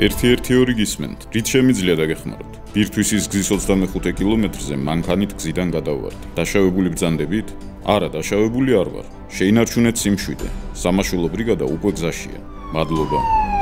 1-1-2 გისმენთ, რით შემიძლია დაგეხმაროთ? ბირთვისის გზის 25 კილომეტრზე მანქანით გზიდან გადავართ. დაშავებული ბრძანდებით? არა, დაშავებული არ ვარ. შეინარჩუნეთ სიმშვიდე. სამაშულო ბრიგადა უკვე გზაშია. მადლობა.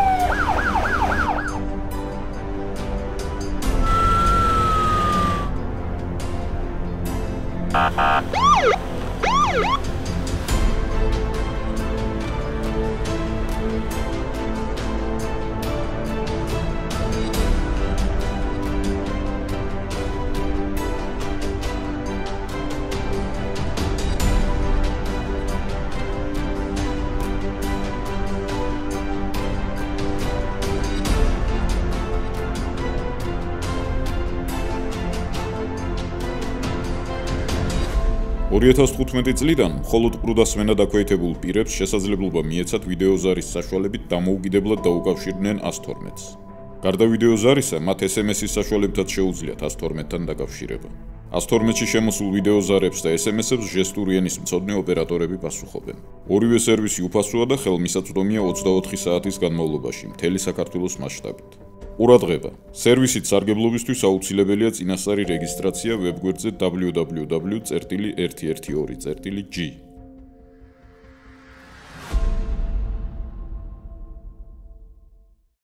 ...2015 წლიდან მხოლოდ პრუდასმენა დაქვეითებულ პირებს შესაძლებლობა მიეცათ ვიდეოზარის საშუალებით დამოუკიდებლად დაუკავშირდნენ 112-ს. გარდა ვიდეოზარისა, მათ SMS-ის საშუალებითაც შეუძლიათ 112-თან დაკავშირება. 112-ში შემოსულ ვიდეოზარებს და SMS-ებს ჟესტური ენის მცოდნე ოპერატორები პასუხობენ. ორივე სერვისი უფასოა და ხელმისაწვდომია 24 საათის განმავლობაში, მთელი საქართველოს მასშტაბით. ყურადღება! სერვისით სარგებლობისთვის აუცილებელია წინასწარი რეგისტრაცია ვებგვერდზე www.112.g